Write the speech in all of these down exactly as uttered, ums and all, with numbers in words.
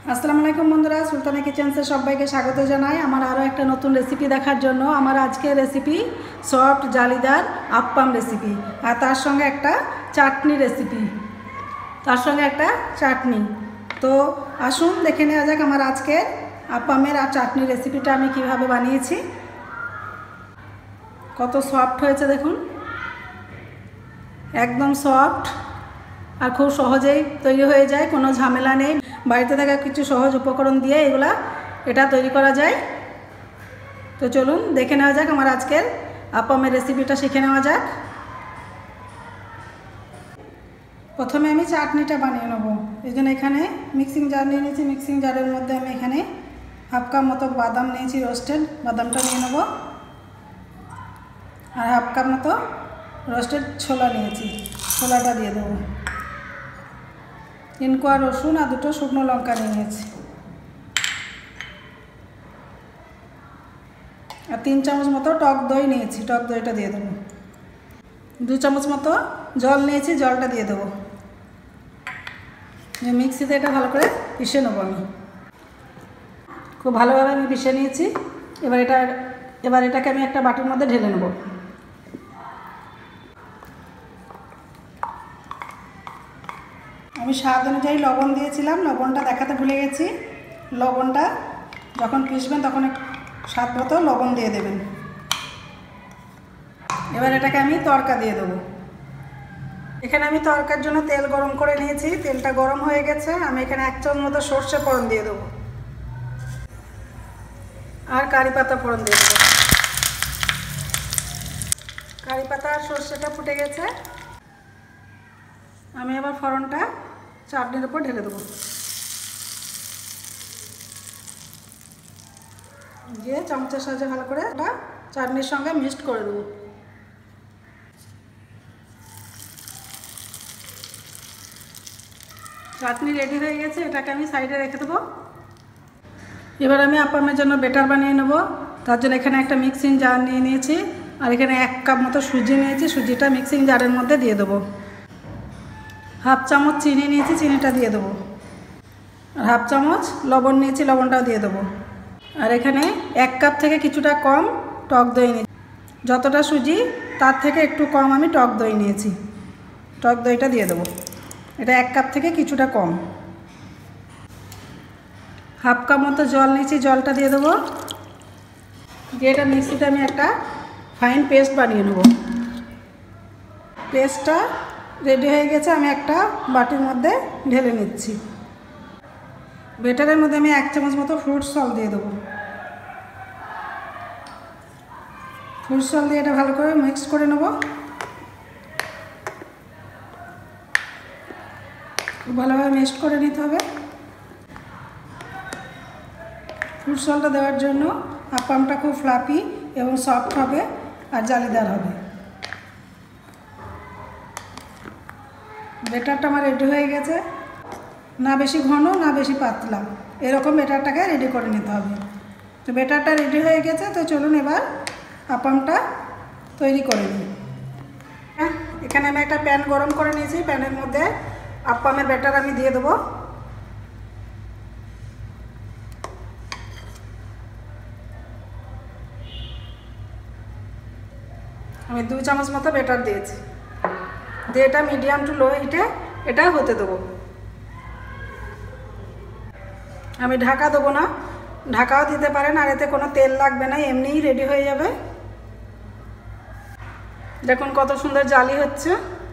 আসসালামু আলাইকুম বন্ধুরা, সুলতানা কিচেন্সে সবাইকে স্বাগত জানাই আমার আরও একটা নতুন রেসিপি দেখার জন্য। আমার আজকের রেসিপি সফট জালিদার আপ্পাম রেসিপি, আর তার সঙ্গে একটা চাটনি রেসিপি, তার সঙ্গে একটা চাটনি। তো আসুন দেখে নেওয়া যাক আমার আজকের আপ্পামের আর চাটনি রেসিপিটা আমি কিভাবে বানিয়েছি। কত সফট হয়েছে দেখুন, একদম সফট আর খুব সহজেই তৈরি হয়ে যায়, কোনো ঝামেলা নেই। বাড়িতে থাকা কিছু সহজ উপকরণ দিয়ে এগুলা এটা তৈরি করা যায়। তো চলুন দেখে নেওয়া যাক আমার আজকের আপ্পামের রেসিপিটা, শিখে নেওয়া যাক। প্রথমে আমি চাটনিটা বানিয়ে নেবো, এই জন্য এখানে মিক্সিং জার নিয়ে নিয়েছি। মিক্সিং জারের মধ্যে আমি এখানে হাফ কাপ মতো বাদাম নিয়েছি, রোস্টেড বাদামটা নিয়ে নেবো। আর হাফ কাপ মতো রোস্টেড ছোলা নিয়েছি, ছোলাটা দিয়ে দেবো। তিন কোয়া রসুন আর দুটো শুকনো লঙ্কা নিয়েছি, আর তিন চামচ মতো টক দই নিয়েছি, টক দইটা দিয়ে দেবো। দু চামচ মতো জল নিয়েছি, জলটা দিয়ে দেবো। মিক্সিতে এটা ভালো করে পিষে নেবো আমি, খুব ভালোভাবে আমি পিষে নিয়েছি। এবার এটা এবার এটাকে আমি একটা বাটির মধ্যে ঢেলে নেবো। আমি স্বাদ অনুযায়ী লবণ দিয়েছিলাম, লবণটা দেখাতে ভুলে গেছি। লবণটা যখন পিষবেন তখন স্বাদ মতো লবণ দিয়ে দেবেন। এবার এটাকে আমি তড়কা দিয়ে দেবো। এখানে আমি তড়কার জন্য তেল গরম করে নিয়েছি, তেলটা গরম হয়ে গেছে। আমি এখানে এক চামচ মতো সর্ষে ফোড়ন দিয়ে দেবো, আর কারি পাতা ফোড়ন দিয়ে দেবো। কারি পাতা আর সর্ষেটা ফুটে গেছে, আমি এবার ফোড়নটা চাটনির উপর ঢেলে দেবো, দিয়ে চামচের সাহায্যে ভালো করে ওটা চাটনির সঙ্গে মিক্সড করে দেবো। চাটনি রেডি হয়ে গেছে, এটাকে আমি সাইডে রেখে দেবো। এবার আমি আপ্পামের জন্য বেটার বানিয়ে নেব। তার জন্য এখানে একটা মিক্সিং জার নিয়ে নিয়েছি, আর এখানে এক কাপ মতো সুজি নিয়েছি, সুজিটা মিক্সিং জারের মধ্যে দিয়ে দেবো। হাফ চামচ চিনি নিয়েছি, চিনিটা দিয়ে দেবো। আর হাফ চামচ লবণ নিয়েছি, লবণটাও দিয়ে দেবো। আর এখানে এক কাপ থেকে কিছুটা কম টক দই নিয়েছি, যতটা সুজি তার থেকে একটু কম আমি টক দই নিয়েছি, টক দইটা দিয়ে দেবো। এটা এক কাপ থেকে কিছুটা কম। হাফ কাপ মতো জল নিয়েছি, জলটা দিয়ে দেবো। দিয়ে এটা মিক্সিতে আমি একটা ফাইন পেস্ট বানিয়ে নেব। পেস্টটা রেডি হয়ে গেছে, আমি একটা বাটির মধ্যে ঢেলে নিচ্ছি। বেটারের মধ্যে আমি এক চামচ মতো ফ্রুট সল্ট দিয়ে দেবো। ফ্রুট সল্ট দিয়ে এটা ভালো করে মিক্স করে নেব। খুব ভালোভাবে মিক্সড করে নিতে হবে। ফ্রুট সল্টটা দেওয়ার জন্য আপ্পামটা খুব ফ্লাফি এবং সফট হবে আর জালিদার হবে। বেটারটা আমার রেডি হয়ে গেছে, না বেশি ঘন না বেশি পাতলা, এরকম বেটারটাকে রেডি করে নিতে হবে। তো বেটারটা রেডি হয়ে গেছে, তো চলুন এবার আপ্পামটা তৈরি করে নিই। এখানে আমি একটা প্যান গরম করে নিয়েছি, প্যানের মধ্যে আপ্পামের ব্যাটার আমি দিয়ে দেবো। আমি দু চামচ মতো ব্যাটার দিয়েছি, দিয়ে এটা মিডিয়াম টু লো হিটে এটা হতে দেবো। আমি ঢাকা দেবো না, ঢাকাও দিতে পারেন, আর এতে কোনো তেল লাগবে না, এমনিই রেডি হয়ে যাবে। দেখুন কত সুন্দর জালি হচ্ছে।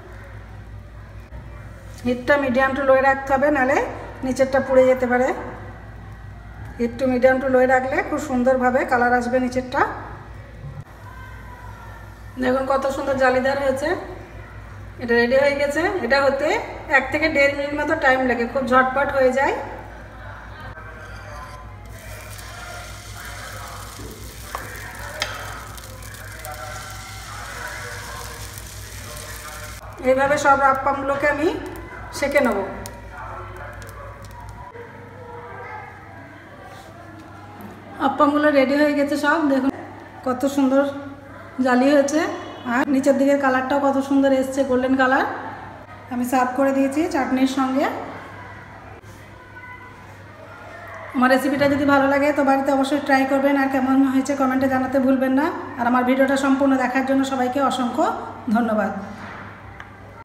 হিটটা মিডিয়াম টু লোয়ে রাখতে হবে, নাহলে নিচেরটা পুড়ে যেতে পারে। হিট টু মিডিয়াম টু লোয়ে রাখলে খুব সুন্দরভাবে কালার আসবে নিচেরটা। দেখুন কত সুন্দর জালিদার হয়েছে, এটা রেডি হয়ে গেছে। এটা হতে এক থেকে দেড় মিনিট মতো টাইম লাগে, খুব ঝটপট হয়ে যায়। এইভাবে সব আপ্পামগুলোকে আমি সেঁকে নেব। আপ্পামগুলো রেডি হয়ে গেছে সব, দেখুন কত সুন্দর জালি হয়েছে, আর নিচের দিকের কালারটাও কত সুন্দর এসছে, গোল্ডেন কালার। আমি সার্ভ করে দিয়েছি চাটনির সঙ্গে। আমার রেসিপিটা যদি ভালো লাগে তো বাড়িতে অবশ্যই ট্রাই করবেন, আর কেমন হয়েছে কমেন্টে জানাতে ভুলবেন না। আর আমার ভিডিওটা সম্পূর্ণ দেখার জন্য সবাইকে অসংখ্য ধন্যবাদ।